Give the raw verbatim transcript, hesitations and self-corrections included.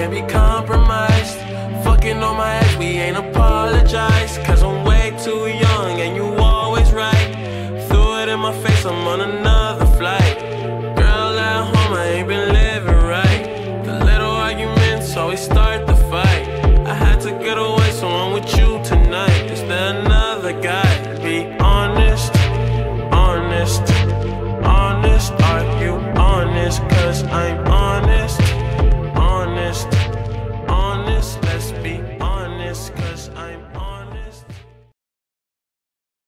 can't be compromised. Fucking on my ex, we ain't apologize. Cause I'm way too young and you always right. Threw it in my face, I'm on a